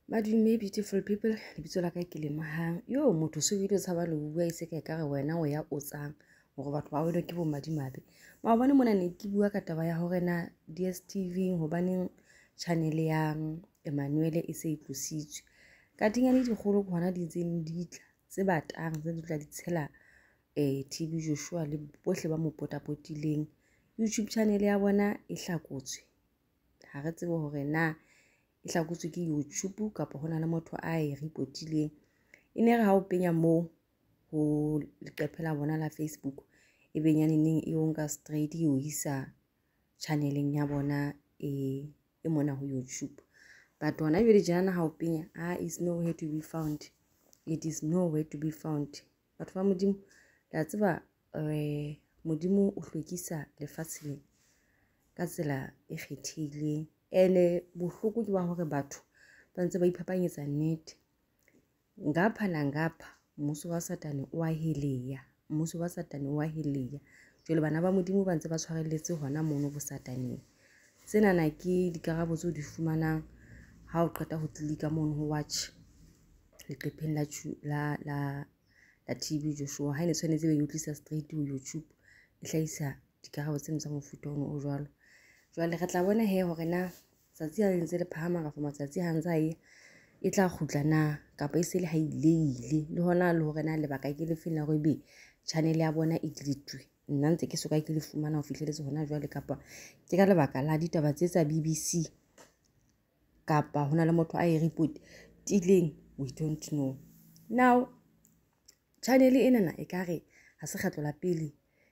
Madume beautiful people, lebitso la ka ke le Mahang. Yo motho se video tshaba le bua ise ka re wena o ya otsang hore batho ba bone ke bo madimabe. Ma bone mona ne ke bua ka taba ya hore na DStv hobaneng channel ya Emmanuel e se itlositswe. Ka tinyane dikgolo hona di tseng di tla tse batang tse di tla di tshela TV Joshua le bohle ba mo potapotileng. YouTube channel ya bona e hlakotswe. Ha re tsebe hore na e hlakotswe ke YouTube kapa hona le motho a e reportileng. Ene re ha o penya mo ho leqephela bona la Facebook e benyane ning e o nka straight e o isa channeleng ya bona e mona ho YouTube. But hona jwale jana ha o penya is nowhere to be found. It is nowhere to be found. Batho ba modimo la tseba modimo o hlwekisa lefatshe ka tsela e kgethileng. Ene bohloko ke ba hore batho ba ntse ba iphapanyetsa nnete. Ngapha na ngapha mmuso wa satane o a heleya, mmuso wa satane o a heleya. Jwale bana ba modimo ba ntse ba tshwarelletse hona mono bo sataneng. Tsena na ke dikarabo tse di fumanang ha o qeta ho klika mono ho watch leqepheng la TV Joshua. Ha ne tshwanetse be utlisa straight ho YouTube e hlahisa dikarabo tse tsa mofuta o jwalo. Jwale re tla bona he hore na tsatsi ha ntse le phahama ka matsatsi ha ntse e tla khutla na kapa e se le ha ileile le hona le hore na lebaka ke le fela hore be channel ya bona e delete. Nna ntse ke soka ke le fumana ho fihleletse hona jwale kapa ke ka lebaka la ditaba tsa BBC kapa hona le motho a e report tileng, we don't know. Now channel ena na e kare ha se kgetlo la pele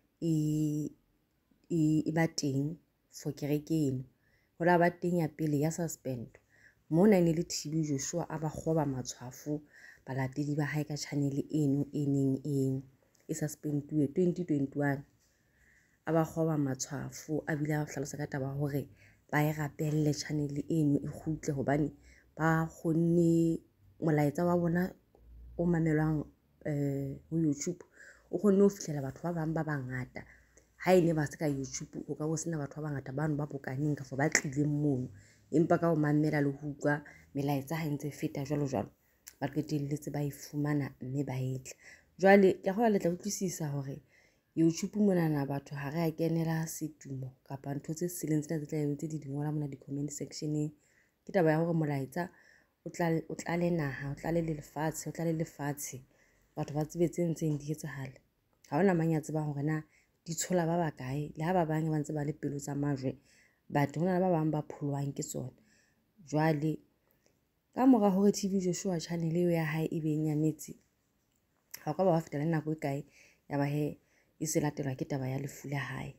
e ba teng for kerekeng. Ho la ba teng ya pele ya suspend mona ne le TV Joshua a ba kgoba matshwafo balatedi ba hae ka channel eno e suspenduwe 2021 a ba kgoba matshwafo a bila hlalosa ka taba hore ba e rapelle channel eno e kgutle hobane ba kgonne molaetsa wa bona o mamelwang ho YouTube o kgonne ho fihlela batho ba bang ba bangata. Ha ene ba se ka YouTube o ka bo sena batho ba bangata bano ba bokaneng ka for ba tlileng mono empa ka o mamela le ho utlwa melaetsa ha ntse feta jwalo jwalo ba qetelletse ba e fumana mme ba etla. Jwale ke go le tla utlwisisa hore YouTube mona na batho ha re a kenela setumo kapa ntho tse sileng tsena tse tla etse di ngola mona di comment sectioneng. Ke taba ya hore molaetsa o tla le naha o tla le lefatshe batho ba tsebe tse ntseng di etsahala. Ha hona mang ya tseba hore na di tshola ba bakae le ha ba bang ba ntse ba le pelo tsa majwe batho hona ba bang ba pholwang ke tsona. Jwale ka mora hore TV Joshua channel eo ya hae e be nyametse ha ka ba fetela nako e kae ya ba he e se latelwa ke taba ya lefu la hae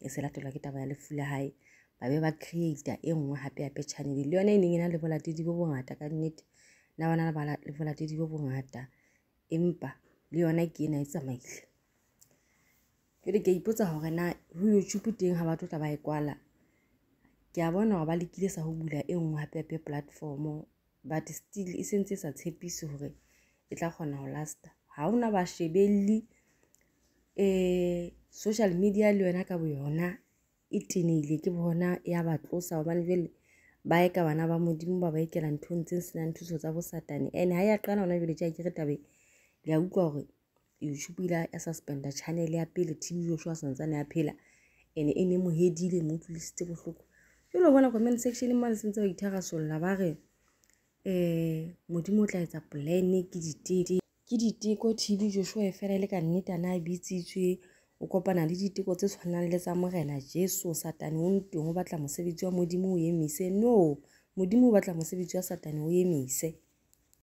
ba be ba create e nngwe hape channel le yona e neng ena le bolatedi bo bongata ka nnete na bana ba le bolatedi bo bongata empa le yona ke ena e tsamaile. Ke ipotsa hore na ho YouTube teng ha batho tla ba e kwala. Ke a bona hore ba lekile sa ho bula e nngwe hape platform but still e sentse sa tshepise hore e tla kgona ho lasta. Ha hona ba shebelli social media le yona ka bo yona e tenehile ke bona ya ba tlosa hobane jwale ba e ka bana ba modimo ba ikela nthong tse senang thuso tsa bo satane. And ha ya qala hona jwale tja ke re tabe le a utlwa hore YouTube ila ya suspenda channel ya pele TV Joshua santsane ya phela ene e ne mohedile mo tlisitse bohloko. Jwale bona comment section mane sentse ba itharasolla ba re modimo o tla etsa plan ke diteko TV Joshua e fela le ka nnete na bitsitswe o kopana le diteko tse tshwanang le tsa morena Jesu. Satane o ntwe ho batla mosebetsi wa modimo o emise. No, modimo o batla mosebetsi wa satane o emise.